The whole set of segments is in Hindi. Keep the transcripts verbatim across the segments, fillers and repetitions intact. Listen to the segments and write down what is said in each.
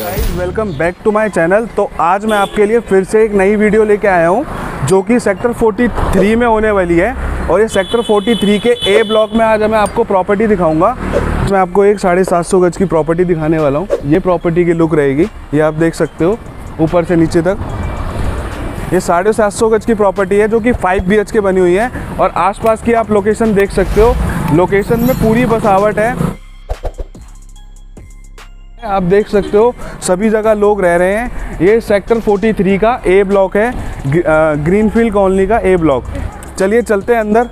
Guys welcome back to my channel. तो आज मैं आपके लिए फिर से एक नई वीडियो लेके आया हूँ जो कि सेक्टर तैंतालीस में होने वाली है। और ये सेक्टर तैंतालीस के ए ब्लॉक में आज मैं आपको प्रॉपर्टी दिखाऊंगा। मैं आपको एक साढ़े सात सौ गज की प्रॉपर्टी दिखाने वाला हूँ। ये प्रॉपर्टी की लुक रहेगी, ये आप देख सकते हो ऊपर से नीचे तक। ये साढ़े सात सौ गज की प्रॉपर्टी है जो कि फाइव बी एच के बनी हुई है। और आसपास की आप लोकेशन देख सकते हो, लोकेशन में पूरी बसावट है। आप देख सकते हो सभी जगह लोग रह रहे हैं। ये सेक्टर तैंतालीस का ए ब्लॉक है, ग्रीनफील्ड कॉलोनी का ए ब्लॉक। चलिए चलते हैं अंदर।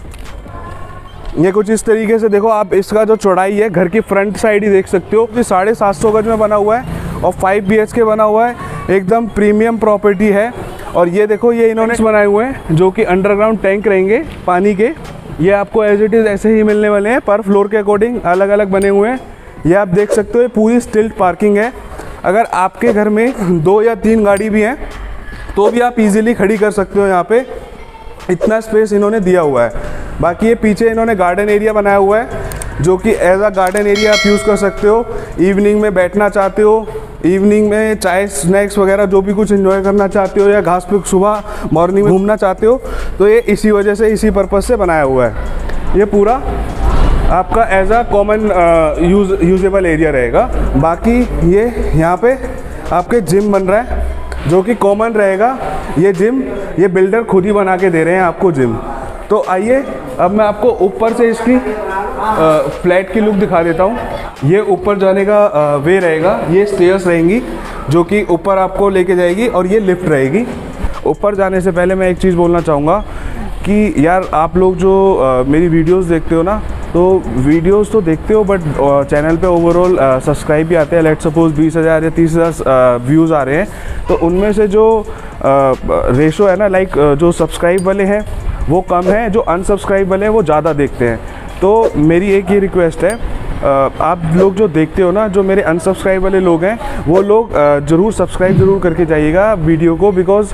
ये कुछ इस तरीके से देखो आप, इसका जो चौड़ाई है घर की फ्रंट साइड ही देख सकते हो। ये साढ़े सात सौ गज में बना हुआ है और फाइव बी एच के बना हुआ है। एकदम प्रीमियम प्रॉपर्टी है। और ये देखो ये इन्होंने बनाए हुए हैं जो कि अंडरग्राउंड टैंक रहेंगे पानी के। ये आपको एज इट इज़ ऐसे ही मिलने वाले हैं, पर फ्लोर के अकॉर्डिंग अलग अलग बने हुए हैं। ये आप देख सकते हो ये पूरी स्टिल्ट पार्किंग है। अगर आपके घर में दो या तीन गाड़ी भी हैं तो भी आप इजीली खड़ी कर सकते हो। यहाँ पे इतना स्पेस इन्होंने दिया हुआ है। बाकी ये पीछे इन्होंने गार्डन एरिया बनाया हुआ है जो कि एज अ गार्डन एरिया आप यूज़ कर सकते हो। इवनिंग में बैठना चाहते हो, इवनिंग में चाय स्नैक्स वगैरह जो भी कुछ एंजॉय करना चाहते हो, या घास पे सुबह मॉर्निंग में घूमना चाहते हो, तो ये इसी वजह से इसी पर्पज़ से बनाया हुआ है। ये पूरा आपका as a common use usable area रहेगा। बाकी ये यहाँ पे आपके जिम बन रहा है जो कि कॉमन रहेगा। ये जिम ये बिल्डर खुद ही बना के दे रहे हैं आपको जिम। तो आइए अब मैं आपको ऊपर से इसकी आ, फ्लैट की लुक दिखा देता हूँ। ये ऊपर जाने का आ, वे रहेगा। ये स्टेयर्स रहेंगी जो कि ऊपर आपको लेके जाएगी और ये लिफ्ट रहेगी। ऊपर जाने से पहले मैं एक चीज़ बोलना चाहूँगा कि यार आप लोग जो आ, मेरी वीडियोस देखते हो ना, तो वीडियोस तो देखते हो बट चैनल पे ओवरऑल सब्सक्राइब भी आते हैं। लेट सपोज बीस हज़ार या तीस हज़ार व्यूज़ आ रहे हैं, तो उनमें से जो रेशो है ना, लाइक जो सब्सक्राइब वाले हैं वो कम है, जो अनसब्सक्राइब वाले हैं वो ज़्यादा देखते हैं। तो मेरी एक ये रिक्वेस्ट है, आप लोग जो देखते हो ना, जो मेरे अनसब्सक्राइब वाले लोग हैं वो लोग ज़रूर सब्सक्राइब ज़रूर करके जाइएगा वीडियो को। बिकॉज़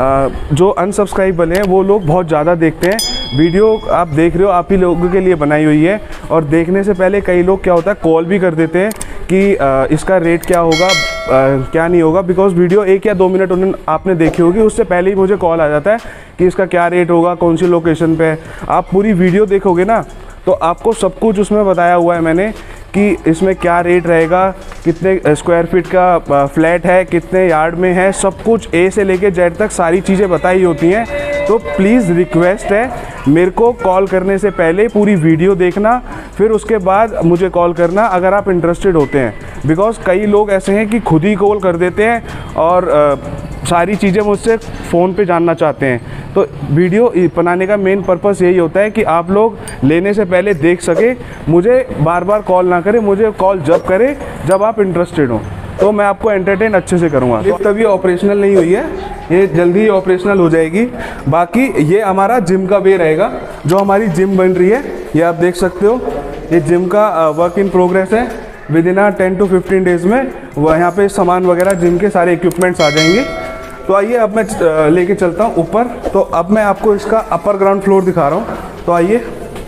जो अनसब्सक्राइब वाले हैं वो लोग बहुत ज़्यादा देखते हैं। वीडियो आप देख रहे हो आप ही लोगों के लिए बनाई हुई है। और देखने से पहले कई लोग क्या होता है कॉल भी कर देते हैं कि आ, इसका रेट क्या होगा, आ, क्या नहीं होगा। बिकॉज़ वीडियो एक या दो मिनट उन्होंने आपने देखी होगी, उससे पहले ही मुझे कॉल आ जाता है कि इसका क्या रेट होगा, कौन सी लोकेशन पे है। आप पूरी वीडियो देखोगे ना तो आपको सब कुछ उसमें बताया हुआ है मैंने कि इसमें क्या रेट रहेगा, कितने स्क्वायर फीट का फ्लैट है, कितने यार्ड में है, सब कुछ ए से लेके जेड तक सारी चीज़ें बताई होती हैं। तो प्लीज़ रिक्वेस्ट है, मेरे को कॉल करने से पहले पूरी वीडियो देखना, फिर उसके बाद मुझे कॉल करना अगर आप इंटरेस्टेड होते हैं। बिकॉज़ कई लोग ऐसे हैं कि खुद ही कॉल कर देते हैं और आ, सारी चीज़ें मुझसे फ़ोन पे जानना चाहते हैं। तो वीडियो बनाने का मेन पर्पस यही होता है कि आप लोग लेने से पहले देख सके, मुझे बार बार कॉल ना करें, मुझे कॉल जब करें जब आप इंटरेस्टेड हो, तो मैं आपको एंटरटेन अच्छे से करूँगा। लिफ्ट अभी ऑपरेशनल नहीं हुई है, ये जल्दी ही ऑपरेशनल हो जाएगी। बाकी ये हमारा जिम का वे रहेगा, जो हमारी जिम बन रही है। ये आप देख सकते हो ये जिम का वर्क इन प्रोग्रेस है। Within a ten to fifteen days में वह यहाँ पे सामान वगैरह जिम के सारे इक्विपमेंट्स आ जाएंगे। तो आइए अब मैं लेके चलता हूँ ऊपर। तो अब मैं आपको इसका अपर ग्राउंड फ्लोर दिखा रहा हूँ। तो आइए,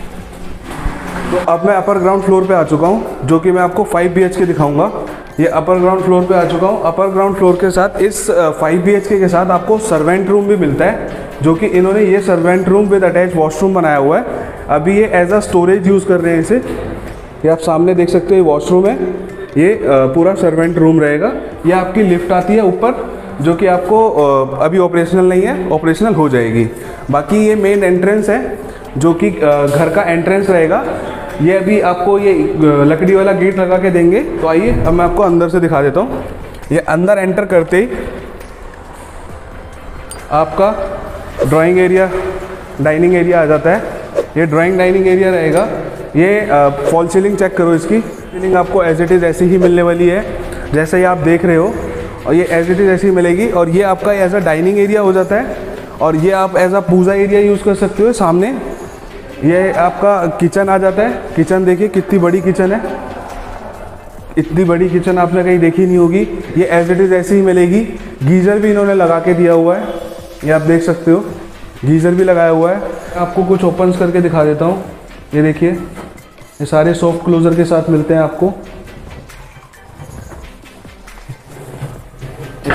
तो अब मैं अपर ग्राउंड फ्लोर पे आ चुका हूँ जो कि मैं आपको फाइव बी एच के दिखाऊंगा। ये अपर ग्राउंड फ्लोर पे आ चुका हूँ। अपर ग्राउंड फ्लोर के साथ इस फाइव बी एच के के साथ आपको सर्वेंट रूम भी मिलता है, जो कि इन्होंने ये servant room with attach washroom बनाया हुआ है। अभी ये एज अ स्टोरेज यूज़ कर रहे हैं इसे। ये आप सामने देख सकते हो ये वॉशरूम है, ये पूरा सर्वेंट रूम रहेगा। ये आपकी लिफ्ट आती है ऊपर जो कि आपको अभी ऑपरेशनल नहीं है, ऑपरेशनल हो जाएगी। बाकी ये मेन एंट्रेंस है जो कि घर का एंट्रेंस रहेगा। ये अभी आपको ये लकड़ी वाला गेट लगा के देंगे। तो आइए अब मैं आपको अंदर से दिखा देता हूँ। ये अंदर एंटर करते ही आपका ड्राइंग एरिया, डाइनिंग एरिया आ जाता है। ये ड्राइंग डाइनिंग एरिया रहेगा। ये फॉल सीलिंग चेक करो, इसकी सीलिंग आपको एज इट इज़ ऐसी ही मिलने वाली है जैसे ही आप देख रहे हो, और ये एज इट इज़ ऐसी ही मिलेगी। और ये आपका एज अ डाइनिंग एरिया हो जाता है, और ये आप as a puja area use कर सकते हो। सामने ये आपका किचन आ जाता है। किचन देखिए कितनी बड़ी किचन है, इतनी बड़ी किचन आपने कहीं देखी नहीं होगी। ये एज इट इज़ ऐसी ही मिलेगी। गीज़र भी इन्होंने लगा के दिया हुआ है, ये आप देख सकते हो, गीज़र भी लगाया हुआ है। आपको कुछ ओपन्स करके दिखा देता हूँ। ये देखिए ये सारे सॉफ्ट क्लोज़र के साथ मिलते हैं आपको।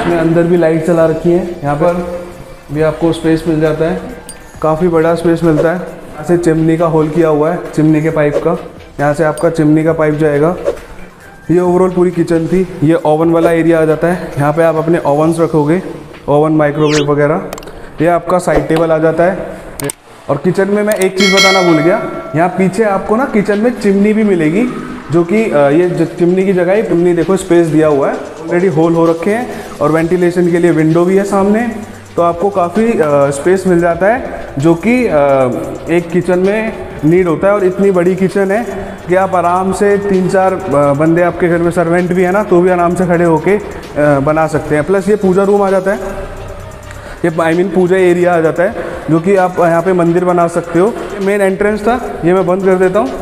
इसमें अंदर भी लाइट चला रखी है। यहाँ पर भी आपको स्पेस मिल जाता है, काफ़ी बड़ा स्पेस मिलता है। यहाँ से चिमनी का होल किया हुआ है, चिमनी के पाइप का, यहाँ से आपका चिमनी का पाइप जाएगा। ये ओवरऑल पूरी किचन थी। ये ओवन वाला एरिया आ जाता है, यहाँ पे आप अपने ओवन्स रखोगे, ओवन माइक्रोवेव वगैरह। ये आपका साइड टेबल आ जाता है। और किचन में मैं एक चीज़ बताना भूल गया, यहाँ पीछे आपको ना किचन में चिमनी भी मिलेगी, जो कि ये चिमनी की जगह, चिमनी देखो स्पेस दिया हुआ है, ऑलरेडी होल हो रखे हैं और वेंटिलेशन के लिए विंडो भी है सामने, तो आपको काफ़ी स्पेस मिल जाता है, जो कि एक किचन में नीड होता है। और इतनी बड़ी किचन है कि आप आराम से तीन चार बंदे, आपके घर में सर्वेंट भी है ना, तो भी आराम से खड़े होके बना सकते हैं। प्लस ये पूजा रूम आ जाता है, ये आई मीन पूजा एरिया आ जाता है, जो कि आप यहाँ पे मंदिर बना सकते हो। मेन एंट्रेंस था, ये मैं बंद कर देता हूँ।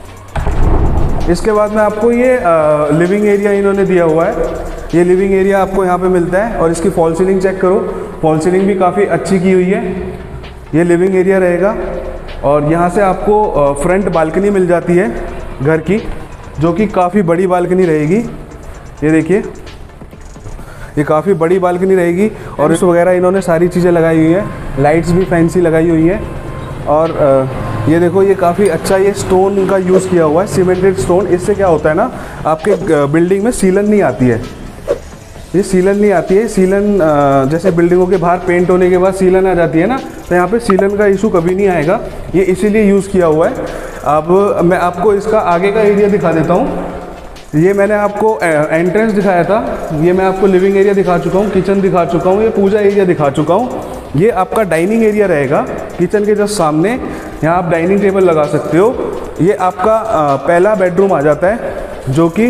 इसके बाद में आपको ये लिविंग एरिया इन्होंने दिया हुआ है, ये लिविंग एरिया आपको यहाँ पे मिलता है। और इसकी फॉल सीलिंग चेक करो, फॉल सीलिंग भी काफ़ी अच्छी की हुई है। ये लिविंग एरिया रहेगा और यहाँ से आपको फ्रंट बालकनी मिल जाती है घर की, जो कि काफ़ी बड़ी बालकनी रहेगी। ये देखिए, ये काफ़ी बड़ी बालकनी रहेगी और इस वगैरह इन्होंने सारी चीज़ें लगाई हुई हैं, लाइट्स भी फैंसी लगाई हुई हैं। और ये देखो, ये काफ़ी अच्छा ये स्टोन का यूज़ किया हुआ है, सीमेंटेड स्टोन। इससे क्या होता है ना, आपके बिल्डिंग में सीलन नहीं आती है, ये सीलन नहीं आती है। सीलन जैसे बिल्डिंगों के बाहर पेंट होने के बाद सीलन आ जाती है ना, तो यहाँ पे सीलन का इशू कभी नहीं आएगा, ये इसीलिए यूज़ किया हुआ है। अब मैं आपको इसका आगे का एरिया दिखा देता हूँ। ये मैंने आपको एंट्रेंस दिखाया था, ये मैं आपको लिविंग एरिया दिखा चुका हूँ, किचन दिखा चुका हूँ, ये पूजा एरिया दिखा चुका हूँ। ये आपका डाइनिंग एरिया रहेगा किचन के जस्ट सामने, यहाँ आप डाइनिंग टेबल लगा सकते हो। ये आपका आ, पहला बेडरूम आ जाता है, जो कि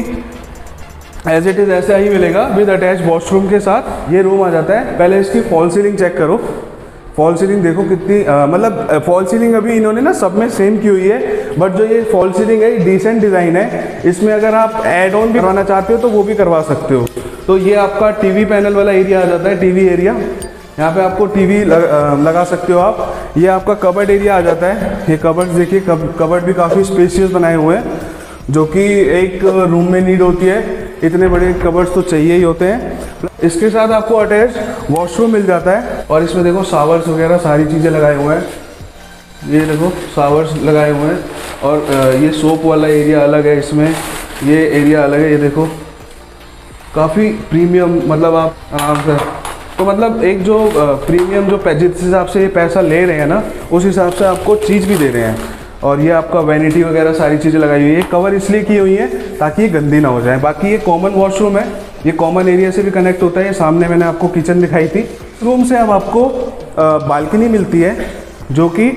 एज इट इज़ ऐसा ही मिलेगा विद अटैच वॉशरूम के साथ। ये रूम आ जाता है। पहले इसकी फॉल सीलिंग चेक करो, फॉल सीलिंग देखो कितनी, मतलब फॉल सीलिंग अभी इन्होंने ना सब में सेम की हुई है, बट जो ये फॉल सीलिंग है डिसेंट डिज़ाइन है। इसमें अगर आप एड ऑन भी करवाना चाहते हो तो वो भी करवा सकते हो। तो ये आपका टीवी पैनल वाला एरिया आ जाता है, टीवी एरिया, यहाँ पे आपको टीवी लग, लगा सकते हो आप। ये आपका कबर्ड एरिया आ जाता है। ये कबर्ड देखिए, कबर्ड भी काफ़ी स्पेशियस बनाए हुए हैं, जो कि एक रूम में नीड होती है। इतने बड़े कबर्ड्स तो चाहिए ही होते हैं। इसके साथ आपको अटैच वॉशरूम मिल जाता है और इसमें देखो शावर्स वगैरह सारी चीज़ें लगाए हुए हैं। ये देखो शावर्स लगाए हुए हैं और ये सोप वाला एरिया अलग है, इसमें ये एरिया अलग है। ये देखो काफ़ी प्रीमियम, मतलब आप आराम से, तो मतलब एक जो प्रीमियम जो जिस हिसाब से ये पैसा ले रहे हैं ना, उस हिसाब से आपको चीज़ भी दे रहे हैं। और ये आपका वैनिटी वगैरह सारी चीज़ें लगाई हुई है। कवर इसलिए की हुई है ताकि ये गंदी ना हो जाए। बाकी ये कॉमन वॉशरूम है, ये कॉमन एरिया से भी कनेक्ट होता है। ये सामने मैंने आपको किचन दिखाई थी। रूम से अब आपको बालकनी मिलती है, जो कि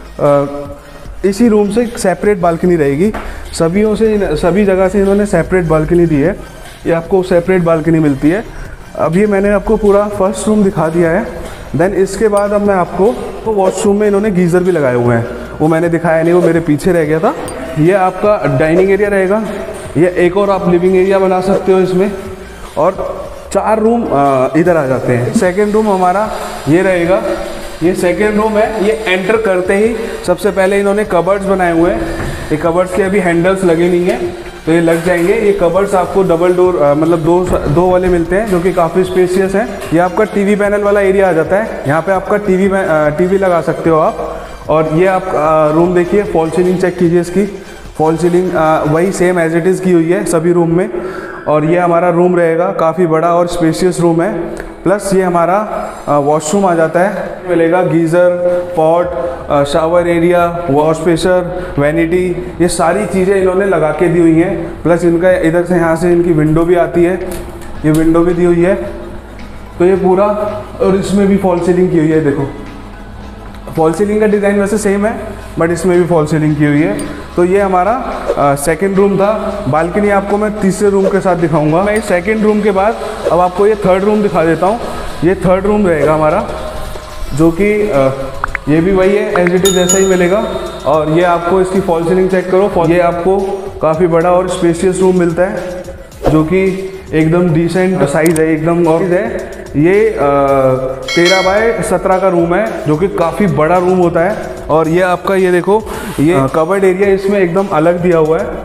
इसी रूम से सेपरेट बालकनी रहेगी। सभी से सभी जगह से इन्होंने सेपरेट बालकनी दी है, ये आपको सेपरेट बालकनी मिलती है। अब ये मैंने आपको पूरा फर्स्ट रूम दिखा दिया है। देन इसके बाद अब मैं आपको, तो वॉशरूम में इन्होंने गीज़र भी लगाए हुए हैं, वो मैंने दिखाया नहीं, वो मेरे पीछे रह गया था। ये आपका डाइनिंग एरिया रहेगा। ये एक और आप लिविंग एरिया बना सकते हो इसमें, और चार रूम इधर आ जाते हैं। सेकेंड रूम हमारा ये रहेगा, ये सेकेंड रूम है। ये एंटर करते ही सबसे पहले इन्होंने कबर्ड्स बनाए हुए हैं। ये कबर्ड्स के अभी हैंडल्स लगे नहीं हैं, तो ये लग जाएंगे। ये कबर्ड्स आपको डबल डोर, मतलब दो दो वाले मिलते हैं, जो कि काफ़ी स्पेशियस हैं। ये आपका टीवी पैनल वाला एरिया आ जाता है, यहाँ पे आपका टीवी टीवी लगा सकते हो आप। और ये आप रूम देखिए, फॉल सीलिंग चेक कीजिए, इसकी फॉल सीलिंग वही सेम एज इट इज़ की हुई है सभी रूम में। और ये हमारा रूम रहेगा, काफ़ी बड़ा और स्पेशियस रूम है। प्लस ये हमारा वॉशरूम आ जाता है, मिलेगा geyser, pot, shower area, wash pressure, vanity, ये सारी चीज़ें इन्होंने लगा के दी हुई हैं। प्लस इनका इधर से यहाँ से इनकी विंडो भी आती है, ये विंडो भी दी हुई है। तो ये पूरा, और इसमें भी फॉल सीलिंग की हुई है। देखो फॉल सीलिंग का डिज़ाइन वैसे सेम है, बट इसमें भी फॉल सीलिंग की हुई है। तो ये हमारा सेकंड रूम था। बालकनी आपको मैं तीसरे रूम के साथ दिखाऊंगा। मैं इस सेकंड रूम के बाद अब आपको ये थर्ड रूम दिखा देता हूँ। ये थर्ड रूम रहेगा हमारा, जो कि ये भी वही है, एज इट इज़ जैसा ही मिलेगा। और ये आपको इसकी फॉल सीलिंग चेक करो, ये आपको काफ़ी बड़ा और स्पेशियस रूम मिलता है, जो कि एकदम डिसेंट साइज़ है एकदम। और है ये तेरह बाय सत्रह का रूम है, जो कि काफ़ी बड़ा रूम होता है। और ये आपका, ये देखो, ये कवर्ड एरिया इसमें एकदम अलग दिया हुआ है।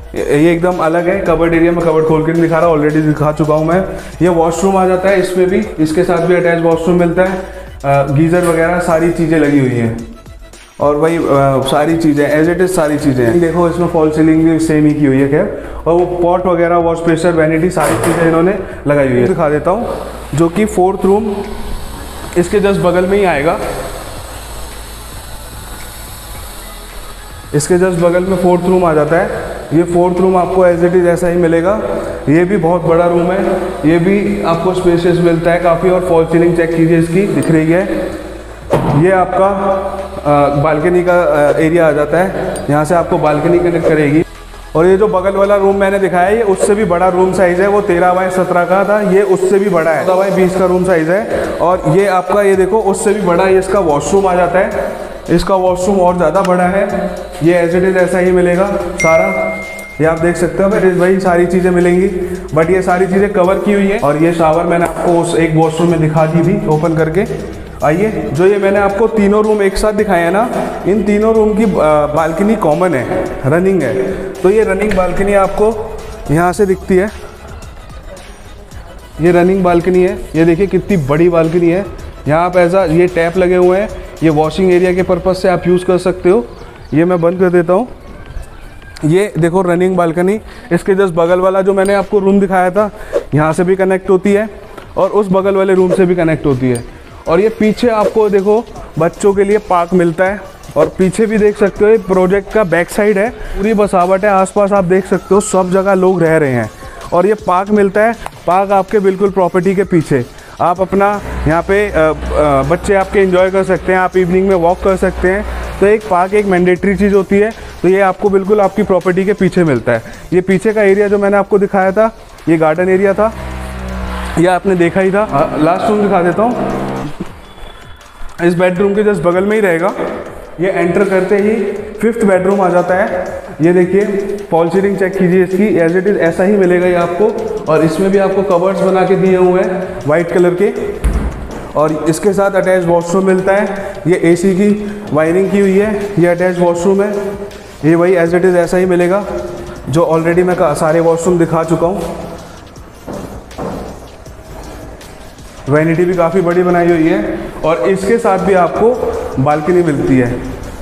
ये एकदम अलग है। कबर्ड एरिया में कबर्ड खोल के नहीं दिखा रहा, ऑलरेडी दिखा चुका हूँ मैं। ये वॉशरूम आ जाता है इसमें भी, इसके साथ भी अटैच वॉशरूम मिलता है। गीज़र वगैरह सारी चीज़ें लगी हुई हैं और वही सारी चीज़ें एज इट इज़ सारी चीज़ें हैं। देखो इसमें फॉल सीलिंग भी सेम ही की हुई है खैर, और वो पॉट वगैरह, वॉश प्रेशर, वैनिटी, सारी चीज़ें इन्होंने लगाई हुई है। दिखा देता हूँ, जो कि फोर्थ रूम इसके जस्ट बगल में ही आएगा। इसके जस्ट बगल में फोर्थ रूम आ जाता है। ये फोर्थ रूम आपको एज इट इज़ ऐसा ही मिलेगा। ये भी बहुत बड़ा रूम है, ये भी आपको स्पेशियस मिलता है काफ़ी। और फॉल सीलिंग चेक कीजिए, इसकी दिख रही है। ये आपका बालकनी का एरिया आ जाता है, यहाँ से आपको बालकनी कनेक्ट करेगी। और ये जो बगल वाला रूम मैंने दिखाया है, ये उससे भी बड़ा रूम साइज़ है। वो तेरह बाई सत्रह का था, ये उससे भी बड़ा है, चौदह बाई बीस का रूम साइज़ है। और ये आपका ये देखो उससे भी बड़ा ये इसका वॉशरूम आ जाता है। इसका वॉशरूम और ज़्यादा बड़ा है। ये एज इट इज़ ऐसा ही मिलेगा सारा, ये आप देख सकते हो। फिर भाई सारी चीज़ें मिलेंगी, बट ये सारी चीज़ें कवर की हुई है। और ये शावर मैंने आपको उस एक वॉशरूम में दिखा दी थी ओपन करके। आइए, जो ये मैंने आपको तीनों रूम एक साथ दिखाए हैं ना, इन तीनों रूम की बालकनी कॉमन है, रनिंग है। तो ये रनिंग बालकनी आपको यहाँ से दिखती है। ये रनिंग बालकनी है, ये देखिए कितनी बड़ी बालकनी है। यहाँ पे ऐसा ये टैप लगे हुए हैं, ये वॉशिंग एरिया के पर्पज़ से आप यूज़ कर सकते हो। ये मैं बंद कर देता हूँ। ये देखो रनिंग बालकनी, इसके जस्ट बगल वाला जो मैंने आपको रूम दिखाया था, यहाँ से भी कनेक्ट होती है और उस बगल वाले रूम से भी कनेक्ट होती है। और ये पीछे आपको देखो बच्चों के लिए पार्क मिलता है। और पीछे भी देख सकते हो, ये प्रोजेक्ट का बैक साइड है, पूरी बसावट है। आसपास आप देख सकते हो सब जगह लोग रह रहे हैं। और ये पार्क मिलता है, पार्क आपके बिल्कुल प्रॉपर्टी के पीछे। आप अपना यहाँ पे आ, आ, बच्चे आपके एंजॉय कर सकते हैं, आप इवनिंग में वॉक कर सकते हैं। तो एक पार्क एक मैंडेटरी चीज़ होती है, तो ये आपको बिल्कुल आपकी प्रॉपर्टी के पीछे मिलता है। ये पीछे का एरिया जो मैंने आपको दिखाया था, ये गार्डन एरिया था, यह आपने देखा ही था। लास्ट रूम दिखा देता हूँ, इस बेडरूम के जस्ट बगल में ही रहेगा। ये एंटर करते ही फिफ्थ बेडरूम आ जाता है। ये देखिए फॉल सीलिंग चेक कीजिए इसकी, एज इट इज़ ऐसा ही मिलेगा ये आपको। और इसमें भी आपको कवर्ड्स बना के दिए हुए हैं वाइट कलर के। और इसके साथ अटैच वॉशरूम मिलता है। ये एसी की वायरिंग की हुई है, ये अटैच वॉशरूम है। ये वही एज इट इज़ ऐसा ही मिलेगा जो ऑलरेडी मैं सारे वॉशरूम दिखा चुका हूँ। वैनिटी भी काफ़ी बड़ी बनाई हुई है और इसके साथ भी आपको बालकनी मिलती है।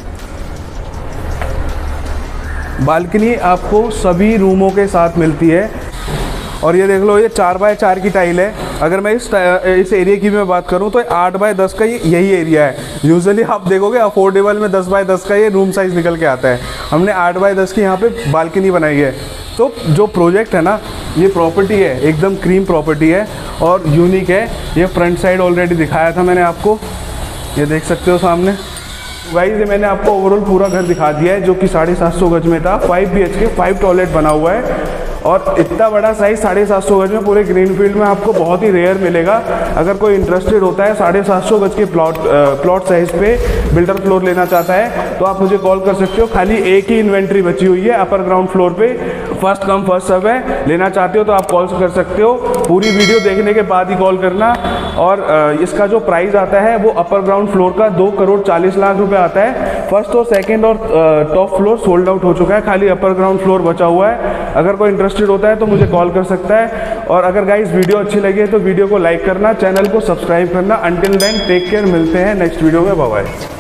बालकनी आपको सभी रूमों के साथ मिलती है। और ये देख लो, ये चार बाय चार की टाइल है। अगर मैं इस इस एरिया की मैं बात करूं तो आठ बाय दस का ये यही एरिया है। यूजुअली आप देखोगे अफोर्डेबल में दस बाय दस का ये रूम साइज़ निकल के आता है। हमने आठ बाय दस की यहाँ पे बालकनी बनाई है। तो जो प्रोजेक्ट है ना, ये प्रॉपर्टी है एकदम क्रीम प्रॉपर्टी है और यूनिक है। ये फ्रंट साइड ऑलरेडी दिखाया था मैंने आपको, ये देख सकते हो सामने। गाइस, ये मैंने आपको ओवरऑल पूरा घर दिखा दिया है जो कि साढ़े सात सौ गज में था। Five B H K five toilet बना हुआ है और इतना बड़ा साइज़ साढ़े सात सौ गज में पूरे ग्रीनफील्ड में आपको बहुत ही रेयर मिलेगा। अगर कोई इंटरेस्टेड होता है साढ़े सात सौ गज के प्लॉट प्लॉट साइज़ पे बिल्डर फ्लोर लेना चाहता है तो आप मुझे कॉल कर सकते हो। खाली एक ही इन्वेंट्री बची हुई है अपर ग्राउंड फ्लोर पे, फर्स्ट कम फर्स्ट सर्व है। लेना चाहते हो तो आप कॉल कर सकते हो। पूरी वीडियो देखने के बाद ही कॉल करना। और इसका जो प्राइस आता है वो अपर ग्राउंड फ्लोर का दो करोड़ चालीस लाख रुपए आता है। फर्स्ट और सेकंड और टॉप फ्लोर सोल्ड आउट हो चुका है, खाली अपर ग्राउंड फ्लोर बचा हुआ है। अगर कोई इंटरेस्टेड होता है तो मुझे कॉल कर सकता है। और अगर गाइस वीडियो अच्छी लगी तो वीडियो को लाइक करना, चैनल को सब्सक्राइब करना। अंटिल देन टेक केयर, मिलते हैं नेक्स्ट वीडियो में, बाय बाय।